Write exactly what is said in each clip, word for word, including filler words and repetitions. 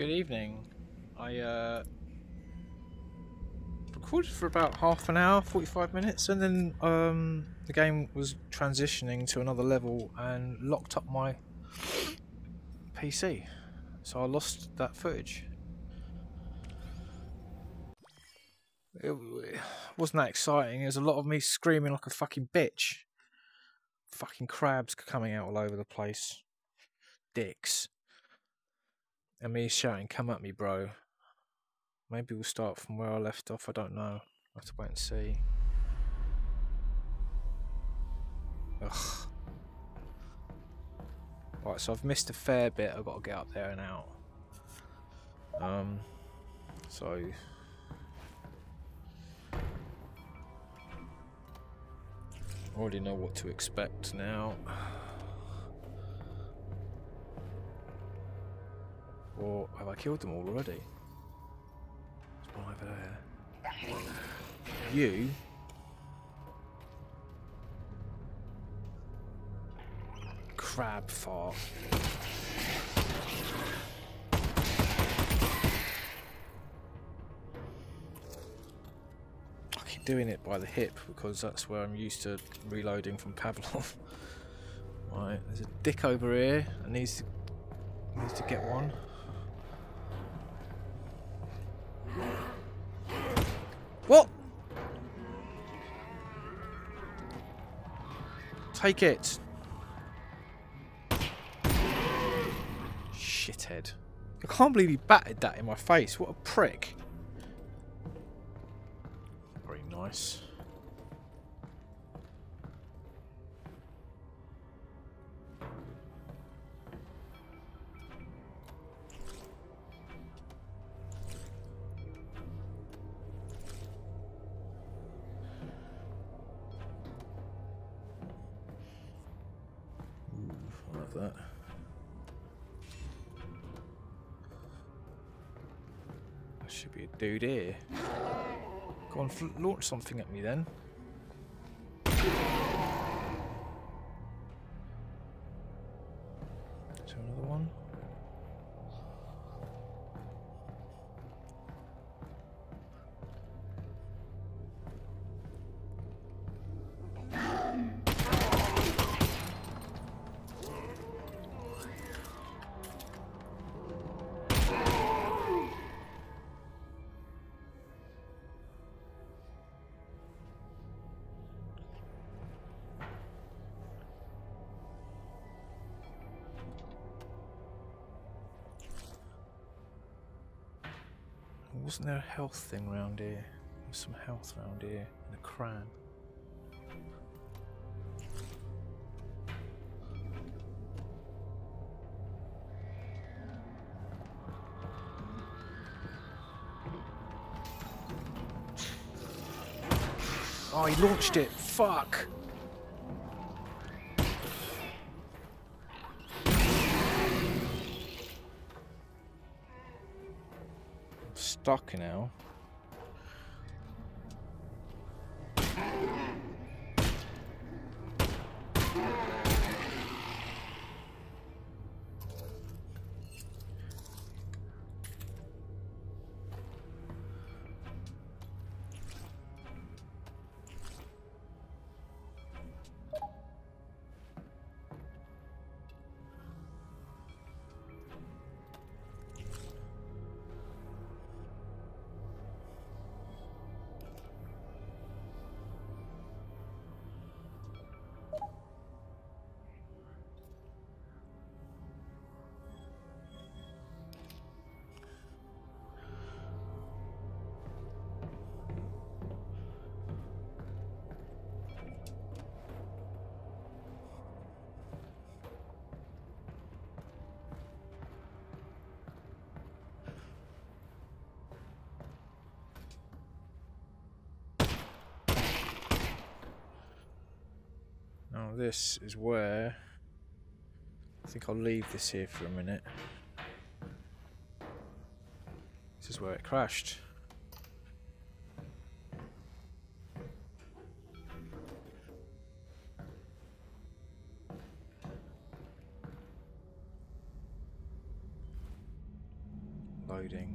Good evening. I uh, recorded for about half an hour, forty-five minutes, and then um, the game was transitioning to another level and locked up my P C. So I lost that footage. It wasn't that exciting. There's a lot of me screaming like a fucking bitch. Fucking crabs coming out all over the place. Dicks. And me shouting, "Come at me, bro." Maybe we'll start from where I left off, I don't know. I'll have to wait and see. Ugh. Right, so I've missed a fair bit, I've got to get up there and out. Um, so... I already know what to expect now. Or have I killed them all already? There's one over there. You? Crab fart. I keep doing it by the hip because that's where I'm used to reloading from Pavlov. Right, there's a dick over here that needs to, needs to get one. What? Take it. Shithead. I can't believe he batted that in my face. What a prick. Very nice. Ooh, I love that. Should be a dude here. Go on, launch something at me then. Is there another one? Wasn't there a health thing round here? There's some health round here in a cran. Oh, he launched it. Fuck. Stuck now. Now this is where I think I'll leave this here for a minute. This is where it crashed. Loading.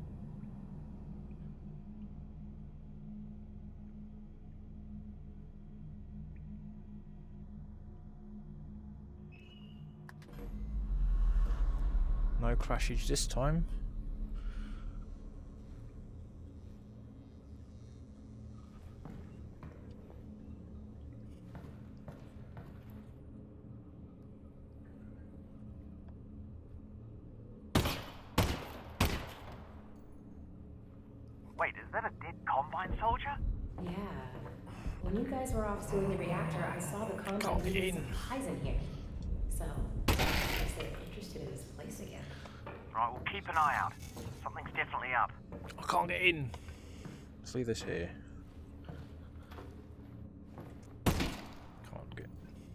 No crashage this time. Wait, is that a dead Combine soldier? Yeah. When you guys were off suing the reactor, I saw the Combine leaving some pies in here. So, I guess they're interested in this place again. Right, we'll keep an eye out. Something's definitely up. I can't get in. Let's leave this here. Can't get.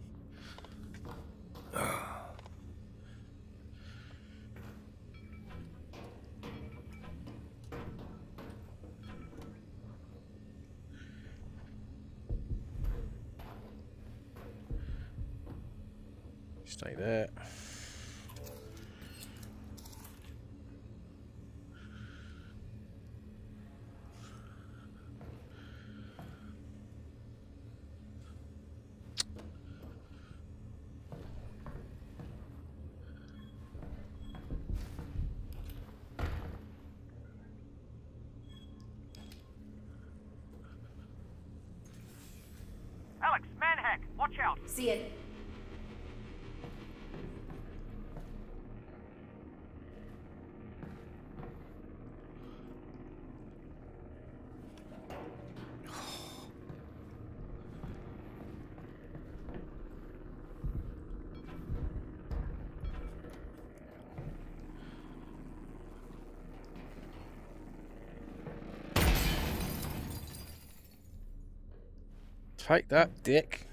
Stay there. Alyx, manhack, watch out. See it. Take that, dick.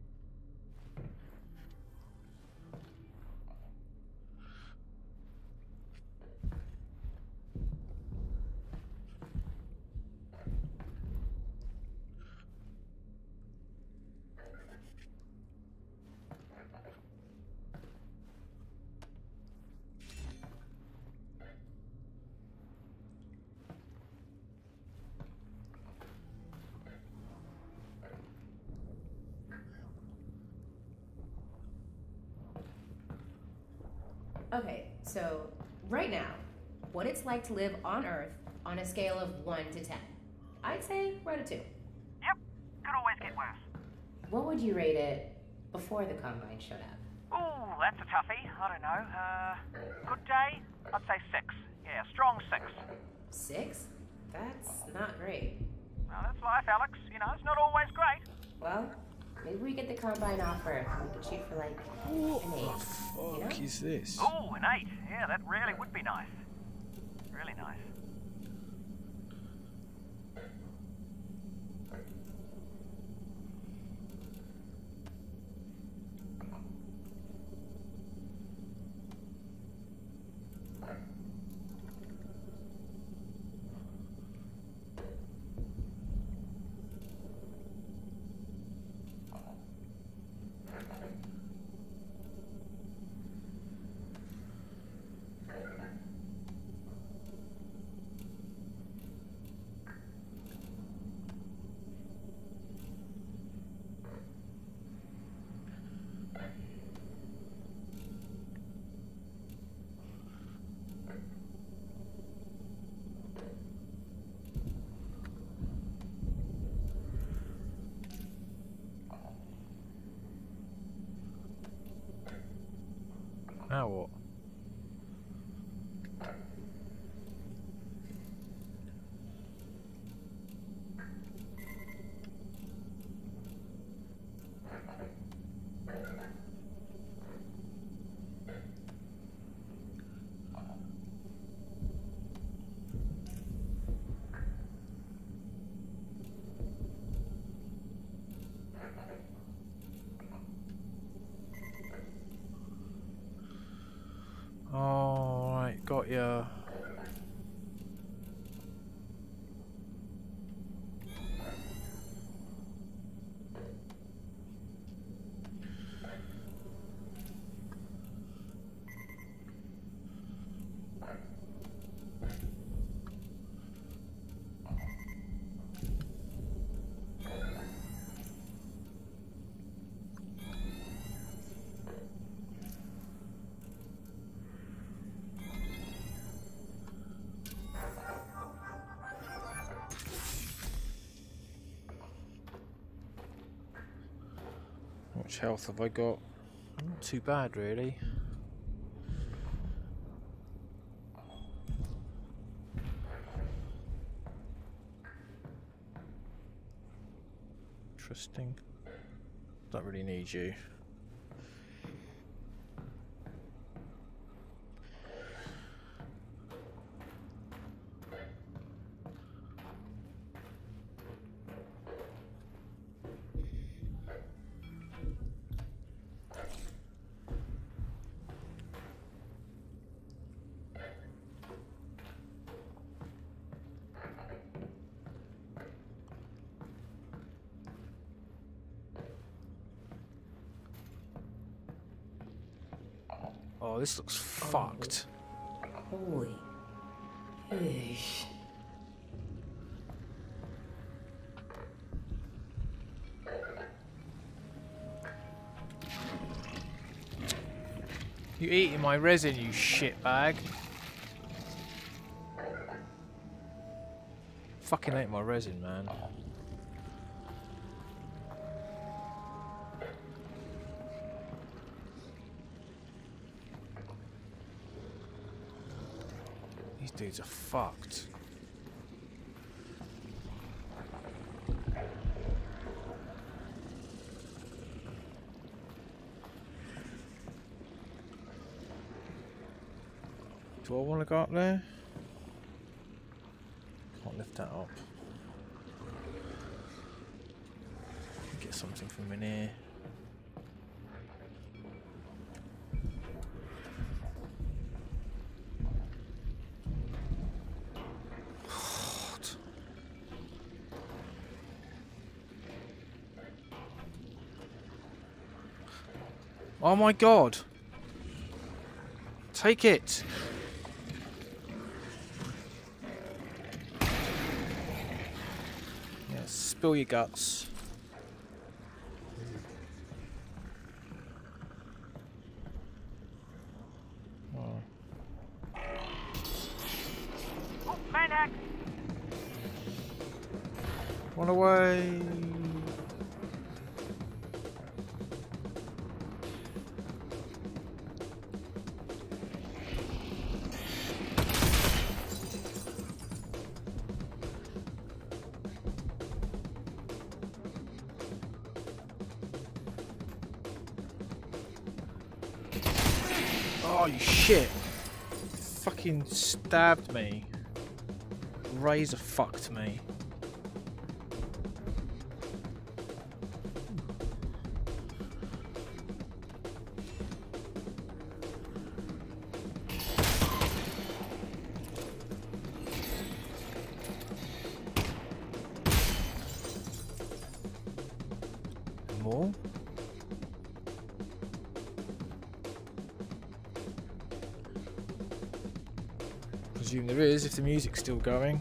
Okay, so right now, what it's like to live on Earth on a scale of one to ten. I'd say we're at a two. Yep, could always get worse. What would you rate it before the Combine showed up? Ooh, that's a toughie. I don't know. Uh, good day? I'd say six. Yeah, strong six. Six? That's not great. Well, that's life, Alyx. You know, it's not always great. Well, maybe we get the Combine off Earth and we could shoot for like What an the eight. fuck You know? is this? Ooh, an eight. Yeah, that really would be nice. Really nice. Now what? All right, got ya. much health have I got? Not too bad, really. Interesting. Don't really need you. Oh, this looks fucked. Holy. Eesh. You eating my resin, you shitbag. Fucking ate my resin, man. These dudes are fucked. Do I want to go up there? Can't lift that up. Get something from in here. God. Oh my god! Take it! Yeah, spill your guts. Oh. Oh, maniac! Run away! Oh, you shit! Fucking stabbed me. Razor fucked me. More? Presume there is if the music's still going.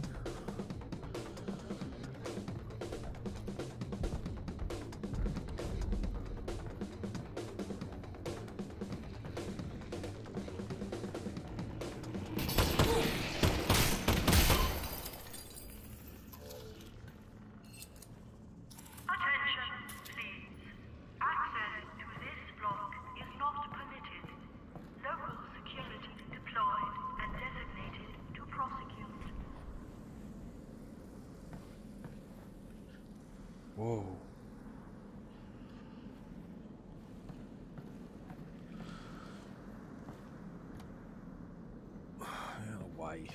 Whoa. Out of the way.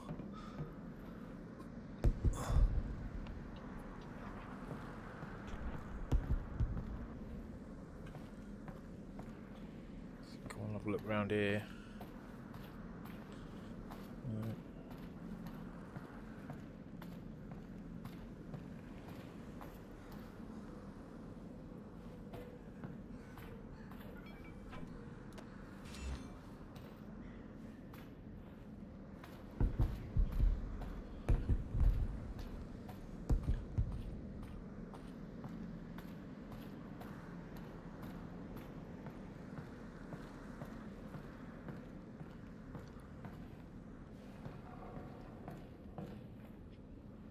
Go on, have a look around here. Right.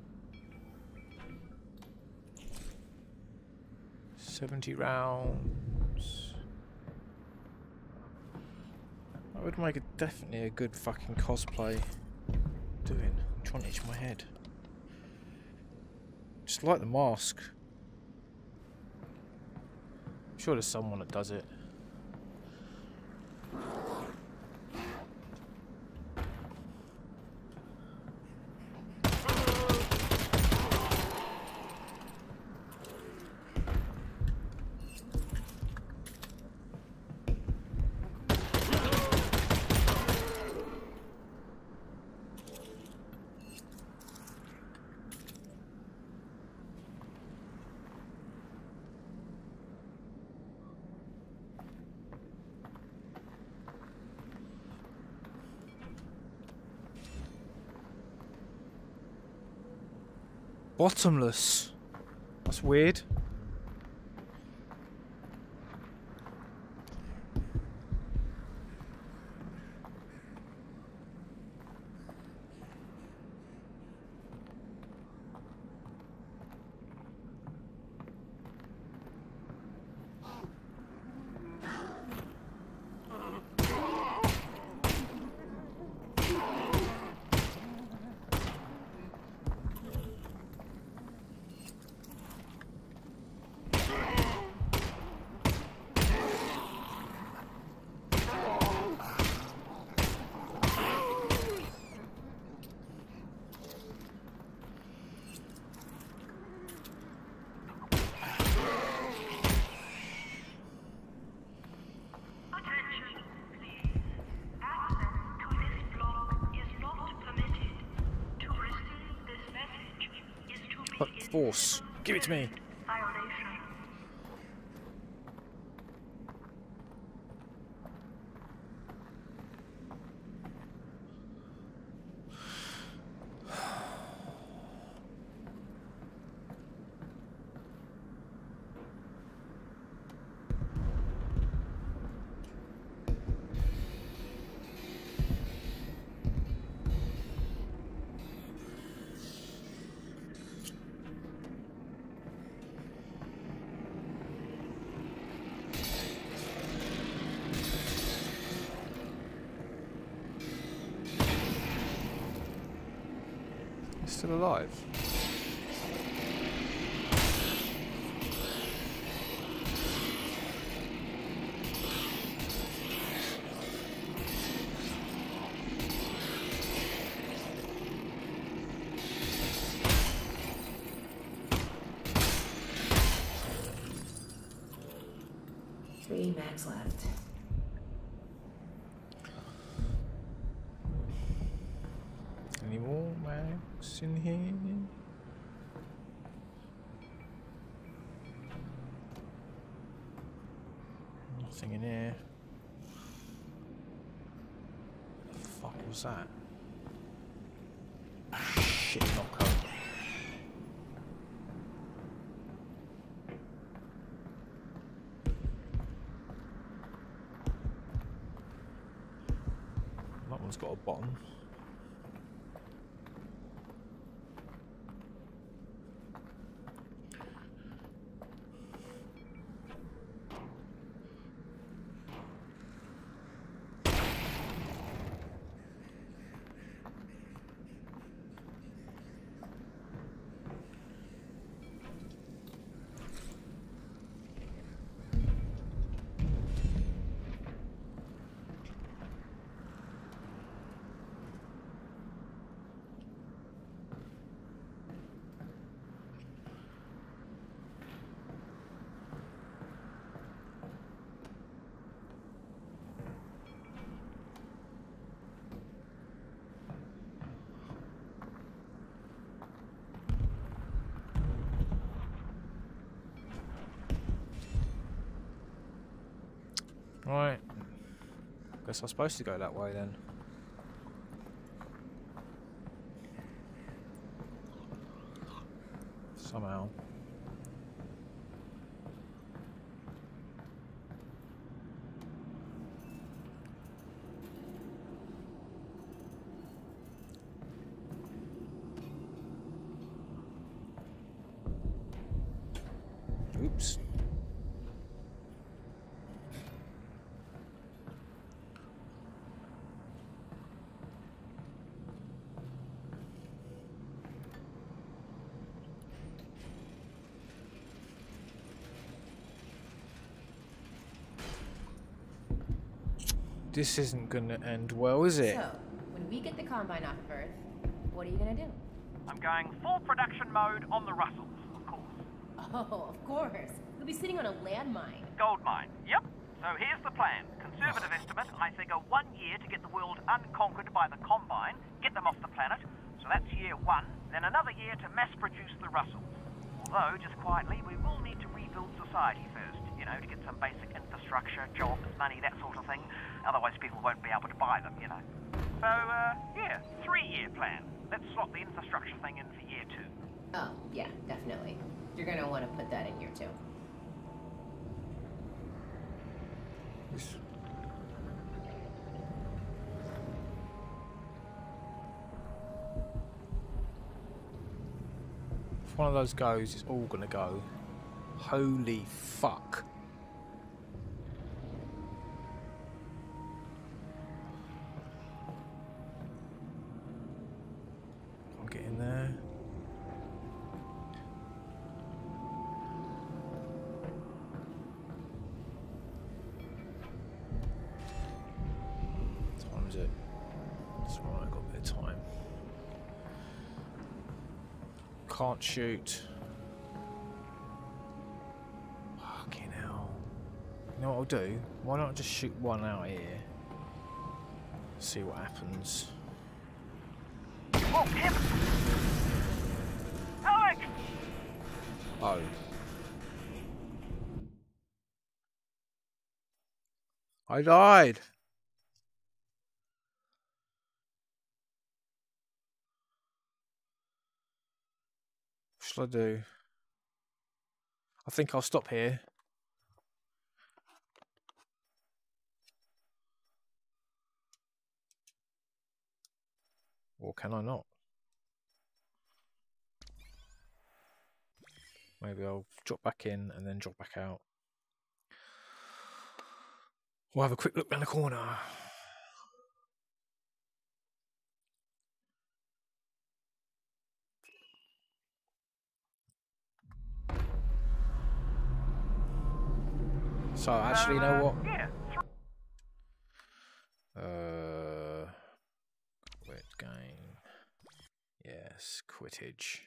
seventy round. That would make it definitely a good fucking cosplay. Doing? I'm trying to itch my head. Just like the mask. I'm sure there's someone that does it. Bottomless. That's weird. Force. Give it to me. Still alive. Three max left. Any more mags in here? Nothing in here. The fuck was that? Shit knocker. That one's got a bottom. Right. Guess I'm supposed to go that way then. Somehow. Oops. This isn't gonna end well, is it? So, when we get the Combine off of Earth, what are you gonna do? I'm going full production mode on the Russells, of course. Oh, of course. You'll be sitting on a landmine. Gold mine, yep. So here's the plan. Conservative estimate, I figure one year to get the world unconquered by the Combine, get them off the planet. So that's year one. Then another year to mass produce the Russells. Although, just quietly, we will need to rebuild society first, you know, to get some basic infrastructure, jobs, money, that sort of thing. Otherwise people won't be able to buy them, you know. So, uh, yeah, three-year plan. Let's slot the infrastructure thing in for year two. Oh, yeah, definitely. You're gonna want to put that in here too. This- If one of those goes, it's all gonna go. Holy fuck. I'll get in there. What time is it? That's alright, I've got a bit of time. Can't shoot. Fucking hell. You know what I'll do? Why don't I just shoot one out here? See what happens. Oh, heavens! Alyx! Oh. I died! What shall I do? I think I'll stop here. Or can I not? Maybe I'll drop back in and then drop back out. We'll have a quick look round the corner. So actually, you know what? Yeah, Uh, quit game. Yes, quittage.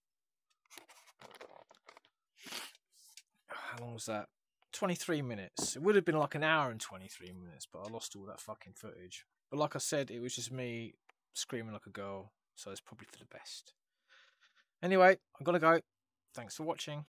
How long was that? twenty-three minutes. It would have been like an hour and twenty-three minutes, but I lost all that fucking footage. But like I said, it was just me screaming like a girl, so it's probably for the best. Anyway, I've got to go. Thanks for watching.